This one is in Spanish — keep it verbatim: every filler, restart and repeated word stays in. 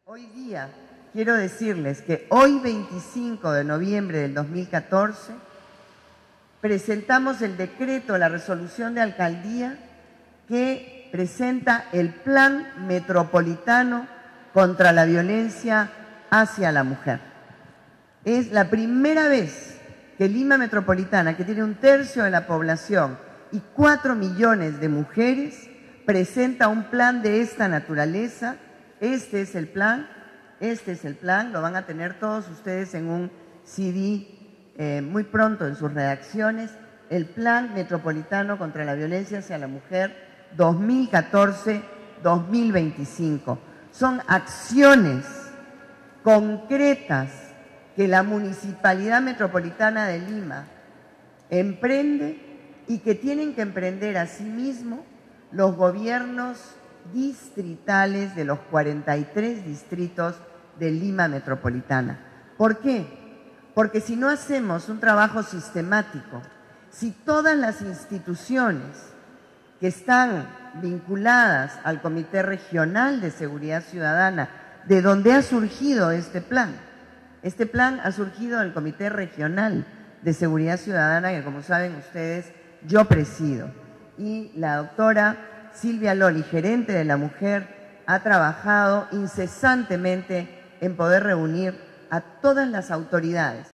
Hoy día quiero decirles que hoy veinticinco de noviembre del dos mil catorce presentamos el decreto, la resolución de alcaldía que presenta el Plan Metropolitano contra la Violencia hacia la Mujer. Es la primera vez que Lima Metropolitana, que tiene un tercio de la población y cuatro millones de mujeres, presenta un plan de esta naturaleza. Este es el plan, este es el plan, lo van a tener todos ustedes en un C D eh, muy pronto en sus redacciones, el Plan Metropolitano contra la Violencia hacia la Mujer dos mil catorce a dos mil veinticinco. Son acciones concretas que la Municipalidad Metropolitana de Lima emprende y que tienen que emprender asimismo los gobiernos distritales de los cuarenta y tres distritos de Lima Metropolitana. ¿Por qué? Porque si no hacemos un trabajo sistemático, si todas las instituciones que están vinculadas al Comité Regional de Seguridad Ciudadana, de donde ha surgido este plan, este plan ha surgido del Comité Regional de Seguridad Ciudadana, que como saben ustedes, yo presido, y la doctora Silvia Loli, gerente de la mujer, ha trabajado incesantemente en poder reunir a todas las autoridades.